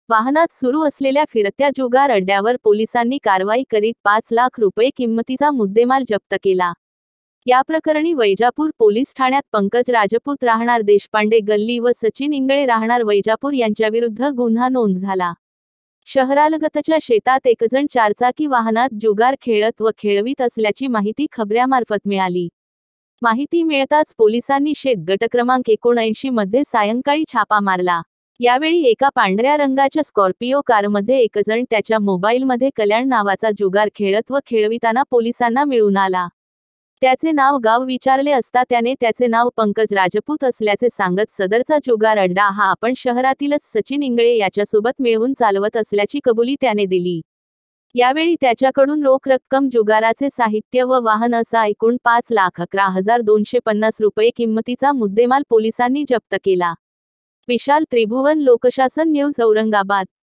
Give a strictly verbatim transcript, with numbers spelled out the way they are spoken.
वाहनात सुरू असलेल्या फिरत्या जुगार अड्ड्यावर पोलिसांनी कारवाई करीत पाच लाख रुपये किंमतीचा मुद्देमाल जप्त केला। या प्रकरणी वैजापूर पोलीस ठाण्यात पंकज राजपूत राहणार देशपांडे गल्ली व सचिन इंगळे राहणार वैजापूर यांच्याविरुद्ध गुन्हा नोंद झाला। शहरालगतच्या शेतात एकजण चारचाकी वाहनात जुगार खेळत व खेळवीत असल्याची माहिती खबऱ्यामार्फत मिळाली। माहिती मिळताच पोलिसांनी शेत गट क्रमांक एकोणऐंशी मध्ये सायंकाळी छापा मारला। यावेळी एका पांढऱ्या रंगाच्या स्कॉर्पिओ कारमध्ये एकजण त्याच्या मोबाईलमध्ये कल्याण नावाचा जुगार खेळत व खेळविताना पोलिसांना मिळून आला। त्याचे नाव गाव विचारले असता त्याने त्याचे नाव पंकज राजपूत असल्याचे सांगत सदरचा जुगार अड्डा हा आपण शहरातीलच सचिन इंगळे याच्यासोबत मिळवून चालवत असल्याची कबुली त्याने दिली। यावेळी त्याच्याकडून रोख रक्कम, जुगाराचे साहित्य व वाहन असा एकूण पाच लाख अकरा हजार दोनशे पन्नास रुपये किंमतीचा मुद्देमाल पोलिसांनी जप्त केला। विशाल त्रिभुवन, लोकशासन न्यूज, औरंगाबाद।